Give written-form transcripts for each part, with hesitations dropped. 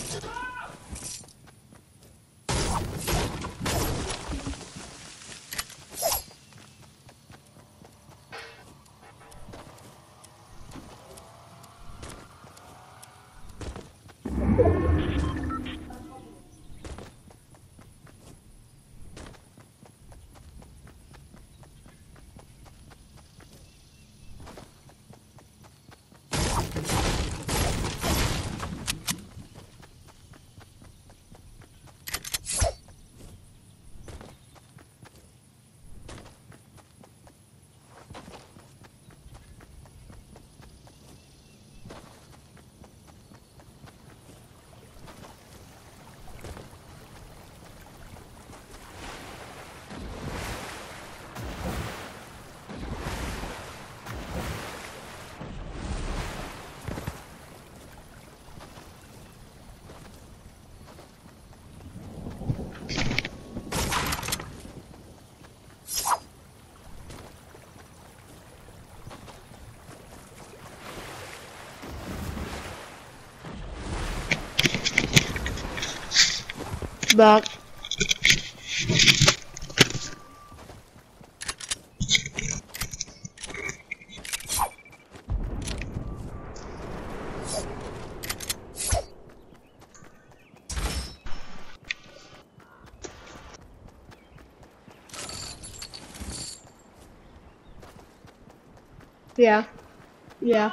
Back. Yeah. Yeah.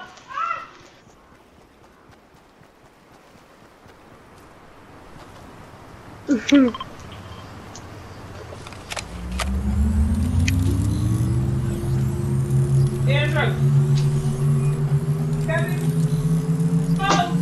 Andrew, Kevin, smoke.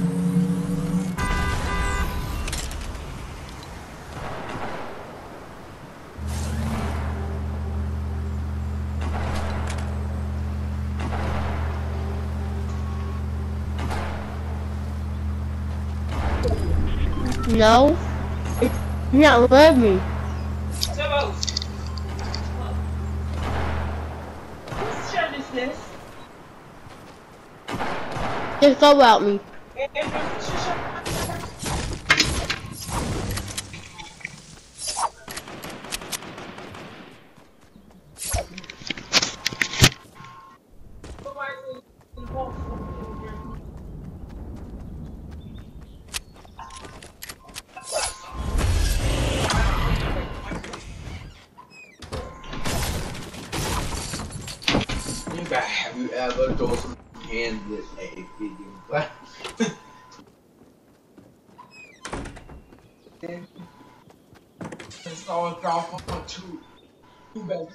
No. It's not let me. Smoke. Whose shirt is this? Just go out me. Andrew, whose shirt? Have you ever thrown some hands with a freaking glass? It's all drop on two bags.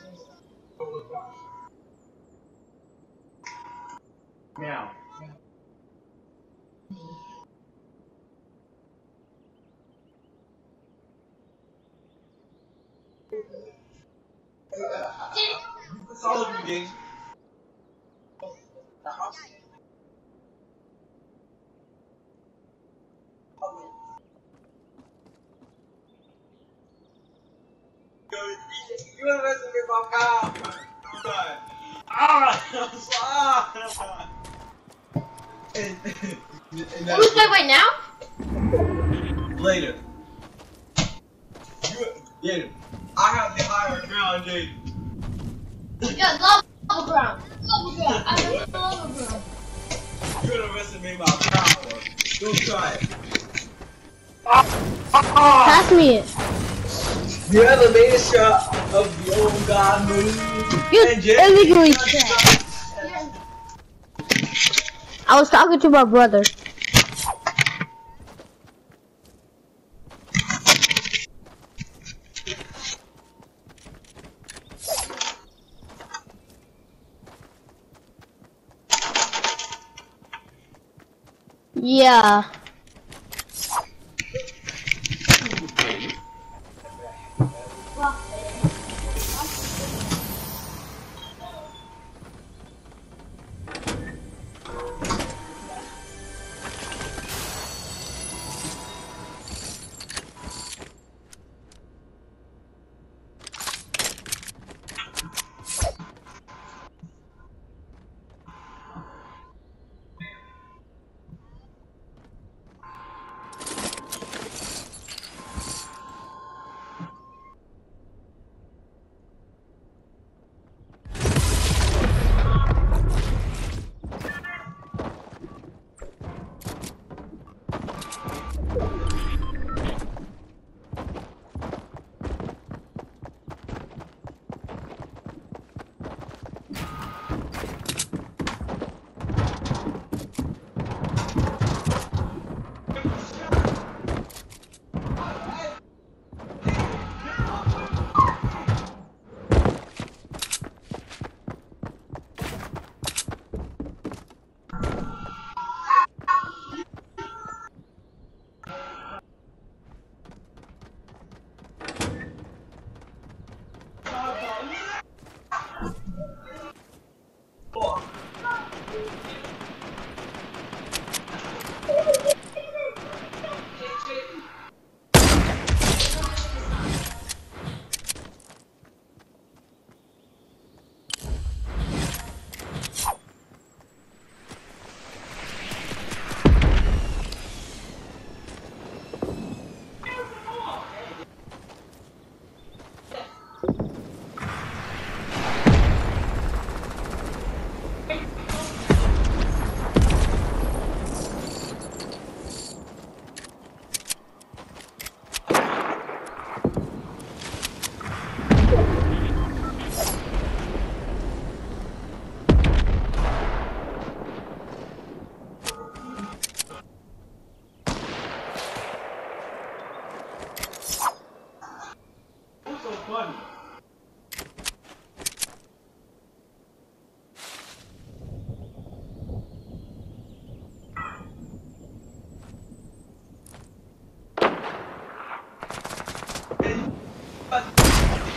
Now. It's all of you, James. You wanna listen to my cow? And Wait, now? later. Later. I have the higher ground, Jay. Yeah, lava ground. Lava ground. I have lava ground. You underestimate my power. Don't try it. Pass me it. You have the latest shot of the old god movie. You illegally trapped. I was talking to my brother. Yeah.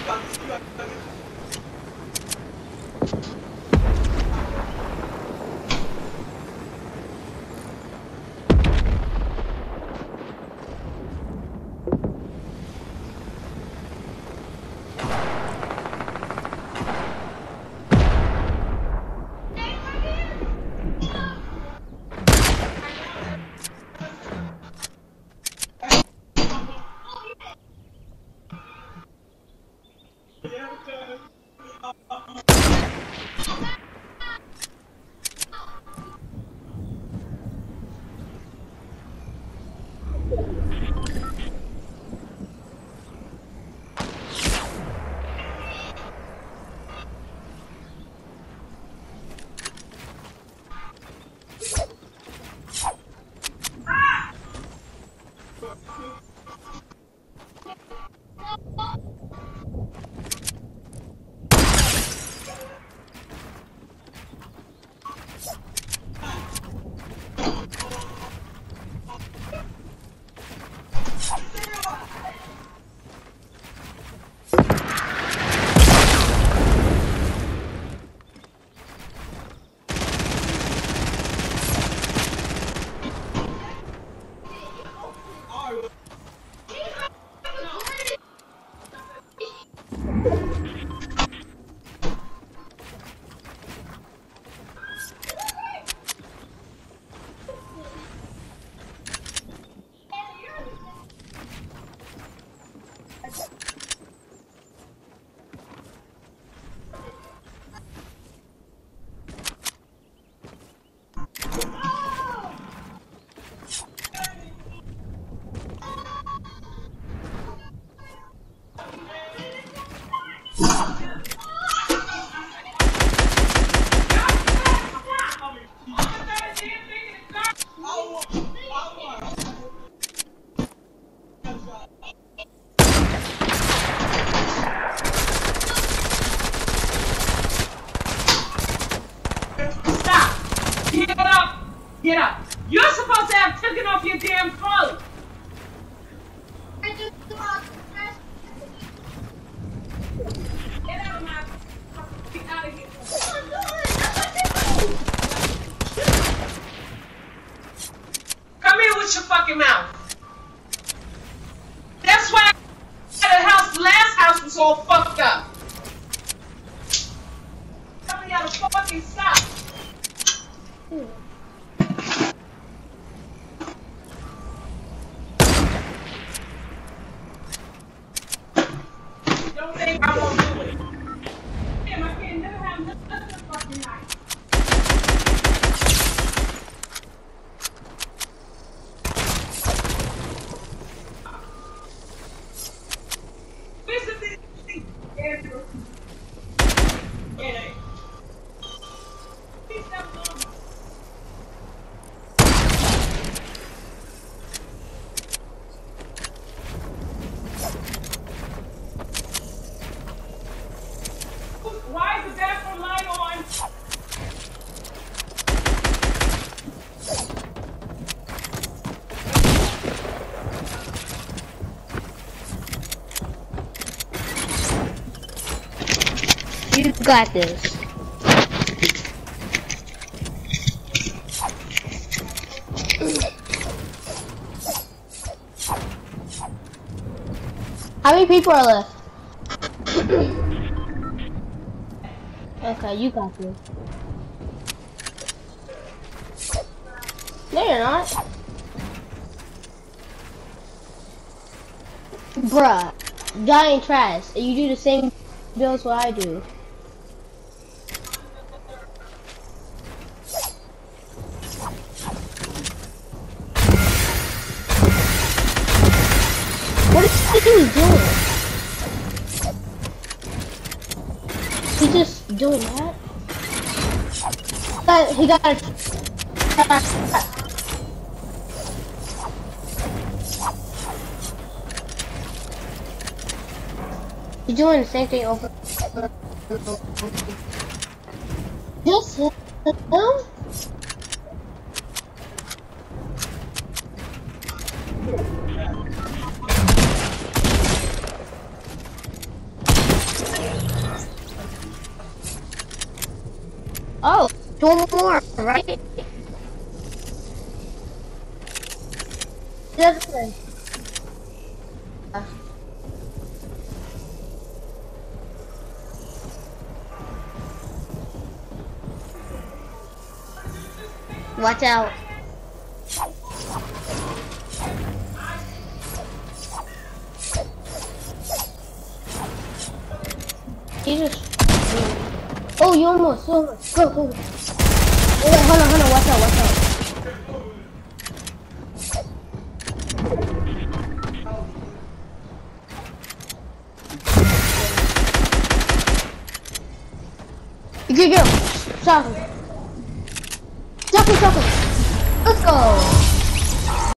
Get up. You're supposed to have taken off your damn clothes. Get out of my... Get out of here. Come here with your fucking mouth. That's why the last house was all fucked up. Tell me how to fucking stop. Don't think I won't do it. Damn, I can't never have nothing fucking night. Where's the thing? Andrew. Yeah. Please stop moving. Why is the bathroom light on? You got this. How many people are left? Okay, you got this. No, you're not. Bruh, giant trash. And you do the same builds what I do. What is he doing? He just doing that? He got a... He's doing the same thing over. Just him? Oh, two more, right? This way. Watch out. Jesus. Oh, you almost. Go. Oh, wait, hold on. Watch out. You can get him. Shot him. Let's go.